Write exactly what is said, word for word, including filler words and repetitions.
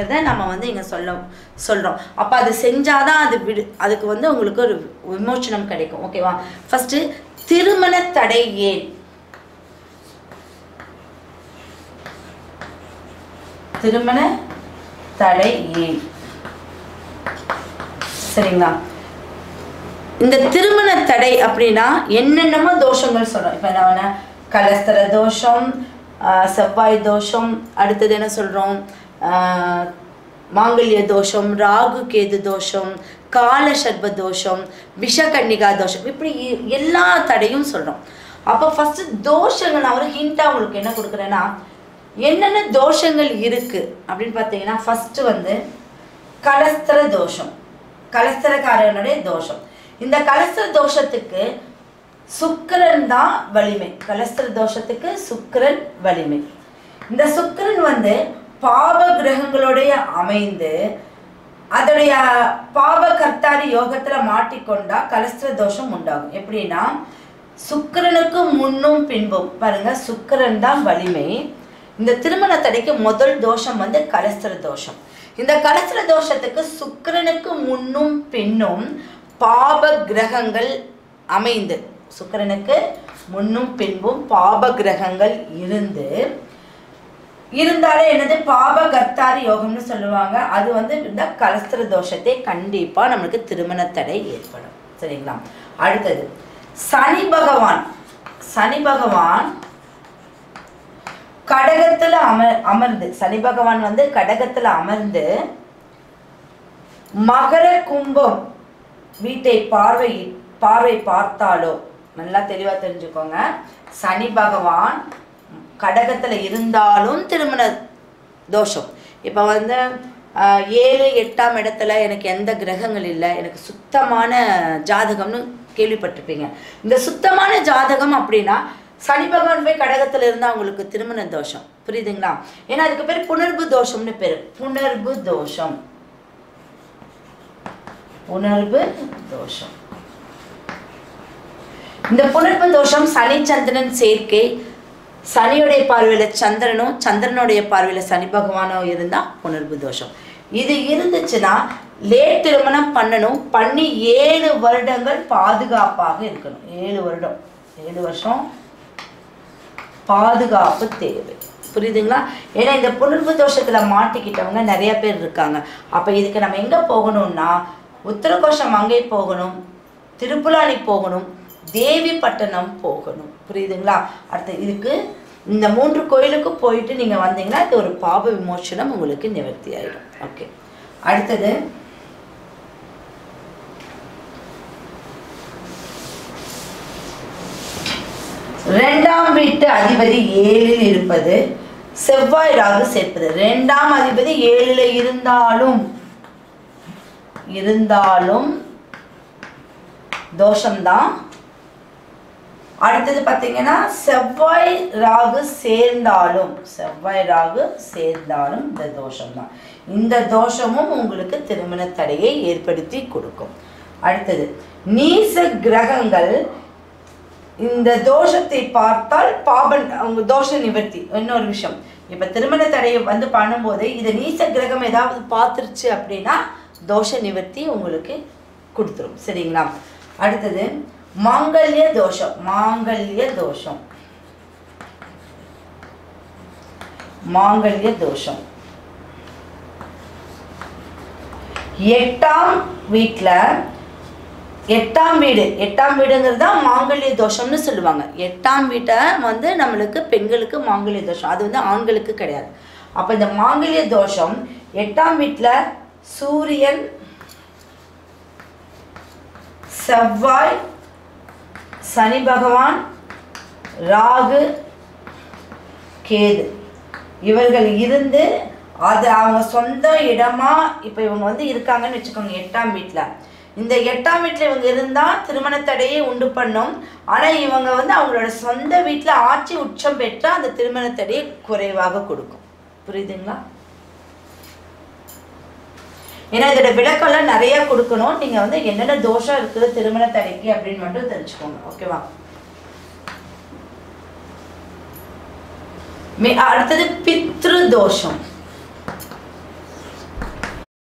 அப்படிங்கிறத நம்ம வந்து இங்கே சொல்ல சொல்கிறோம். அப்போ அது செஞ்சாதான் அது விடு அதுக்கு வந்து உங்களுக்கு ஒரு விமோச்சனம் கிடைக்கும். ஓகேவா? ஃபஸ்ட்டு திருமண தடை ஏன்? திருமண தடை ஏன்? சரிங்களா? இந்த திருமண தடை அப்படின்னா என்னென்னமோ தோஷங்கள் சொல்கிறோம். இப்போ என்ன கலஸ்தர தோஷம், செவ்வாய் தோஷம், அடுத்தது என்ன சொல்கிறோம், மாங்கல்ய தோஷம், ராகு கேது தோஷம், கால சர்ப தோஷம், விஷகன்னிகா தோஷம், இப்படி எல்லா தடையும் சொல்கிறோம். அப்போ ஃபஸ்ட்டு தோஷங்கள் நான் ஒரு ஹிண்ட்டாக உங்களுக்கு என்ன கொடுக்குறேன்னா என்னென்ன தோஷங்கள் இருக்குது அப்படின்னு பார்த்தீங்கன்னா, ஃபஸ்ட்டு வந்து கலஸ்தர தோஷம், கலஸ்தரக்காரனுடைய தோஷம். இந்த கலஸ்தர தோஷத்துக்கு சுக்கிரன் தான் வலிமை. கலஸ்தர தோஷத்துக்கு சுக்கிரன் வலிமை. இந்த சுக்கிரன் வந்து பாப கிரகங்களுடைய அமைந்து அதோடைய பாப கர்த்தாரி யோகத்துல மாட்டிக்கொண்டா கலஸ்தர தோஷம் உண்டாகும். எப்படின்னா சுக்கிரனுக்கு முன்னும் பின்பும் பாருங்க, சுக்கிரன் தான் வலிமை. இந்த திருமண தடைக்கு முதல் தோஷம் வந்து கலஸ்தர தோஷம். இந்த கலஸ்தர தோஷத்துக்கு சுக்கிரனுக்கு முன்னும் பின்னும் பாப கிரகங்கள் அமைந்து, சுக்கிரனுக்கு முன்னும் பின்பும் பாப கிரகங்கள் இருந்து இருந்தாலே என்னது பாப கர்த்தாரி யோகம்னு சொல்லுவாங்க. அது வந்து இந்த கலஸ்தர தோஷத்தை கண்டிப்பா நம்மளுக்கு திருமண தடை ஏற்படும். சரிங்களா? அடுத்தது சனி பகவான். சனி பகவான் கடகத்துல அமர் அமர்ந்து சனி பகவான் வந்து கடகத்துல அமர்ந்து மகர கும்பம் வீட்டை பார்வை பார்வை பார்த்தாலோ, நல்லா தெளிவா தெரிஞ்சுக்கோங்க, சனி பகவான் கடகத்துல இருந்தாலும் திருமண தோஷம். இப்போ வந்து ஏழு எட்டாம் இடத்துல எனக்கு எந்த கிரகங்கள் இல்லை, எனக்கு சுத்தமான ஜாதகம்னு கேள்விப்பட்டிருப்பீங்க. இந்த சுத்தமான ஜாதகம் அப்படின்னா சனி பகவான் போய் கடகத்துல இருந்தா அவங்களுக்கு திருமண தோஷம். புரியுதுங்களா? ஏன்னா அதுக்கு பேர் புணர்வு தோஷம்னு பேரு. புணர்வு தோஷம், புணர்வு தோஷம். இந்த புணர்வு தோஷம் சனி சந்திரன் சேர்க்கை, சனியுடைய பார்வையில சந்திரனும் சந்திரனுடைய பார்வையில சனி பகவானோ இருந்தா புணர்வு தோஷம். இது இருந்துச்சுன்னா லேட் திருமணம் பண்ணணும். பண்ணி ஏழு வருடங்கள் பாதுகாப்பாக இருக்கணும். ஏழு வருடம் ஏழு வருஷம் பாதுகாப்பு தேவை. புரியுதுங்களா? ஏன்னா இந்த புணர்வு தோஷத்துல மாட்டிக்கிட்டவங்க நிறைய பேர் இருக்காங்க. அப்ப இதுக்கு நம்ம எங்க போகணும்னா உத்தரகோஷம் அங்கே போகணும், திருப்புலானி போகணும், தேவி பட்டணம் போகணும். புரியுதுங்களா? அடுத்து இதுக்கு இந்த மூன்று கோயிலுக்கு போயிட்டு நீங்க வந்தீங்கன்னா இது ஒரு பாப விமோசனம் உங்களுக்கு நிவர்த்தி ஆயிடும். ஓகே, அடுத்தது ரெண்டாம் வீட்டு அதிபதி ஏழில் இருப்பது, செவ்வாய் ராகு சேர்ப்பது. ரெண்டாம் அதிபதி ஏழில் இருந்தாலும் இருந்தாலும் தோஷம்தான். அடுத்தது பார்த்தீங்கன்னா செவ்வாய் ராகு சேர்ந்தாலும் செவ்வாய் ராகு சேர்ந்தாலும் இந்த தோஷம் தான். இந்த தோஷமும் உங்களுக்கு திருமண தடையை ஏற்படுத்தி கொடுக்கும். அடுத்தது நீச கிரகங்கள் இந்த தோஷத்தை பார்த்தால் பாபன் அவங்க தோஷ நிவர்த்தி. இன்னொரு விஷயம், இப்ப திருமண தடையை வந்து பண்ணும்போது இது நீச கிரகம் ஏதாவது பார்த்துருச்சு அப்படின்னா தோஷ நிவர்த்தி உங்களுக்கு கொடுத்துரும். சரிங்களா? அடுத்தது மாங்கல்ய தோஷம். மாங்கல்ய தோஷம் மாங்கல்ய தோஷம் எட்டாம் வீட்டுல எட்டாம் வீடு எட்டாம் வீடுங்கிறது தான் மாங்கல்ய தோஷம்னு சொல்லுவாங்க. எட்டாம் வீட்டை வந்து நம்மளுக்கு பெண்களுக்கு மாங்கல்ய தோஷம், அது வந்து ஆண்களுக்கு கிடையாது. அப்ப இந்த மாங்கல்ய தோஷம் எட்டாம் வீட்டுல சூரியன், செவ்வாய், சனி பகவான், ராகு, கேது இவர்கள் இருந்து அது அவங்க சொந்த இடமா இப்ப இவங்க வந்து இருக்காங்கன்னு வச்சுக்கோங்க. எட்டாம் வீட்டுல இந்த எட்டாம் வீட்டுல இவங்க இருந்தா திருமண தடையை உண்டு பண்ணும். ஆனா இவங்க வந்து அவங்களோட சொந்த வீட்டுல ஆட்சி உச்சம் பெற்றா அந்த திருமண தடையை குறைவாக கொடுக்கும். புரியுதுங்களா? ஏன்னா இதோட விளக்கம்லாம் நிறைய கொடுக்கணும். நீங்க வந்து என்னென்ன தோஷம் இருக்குது திருமண தடைக்கு அப்படின்னு மட்டும் தெரிஞ்சுக்கோங்க. ஓகேவா? அடுத்தது பித்ரு தோஷம்.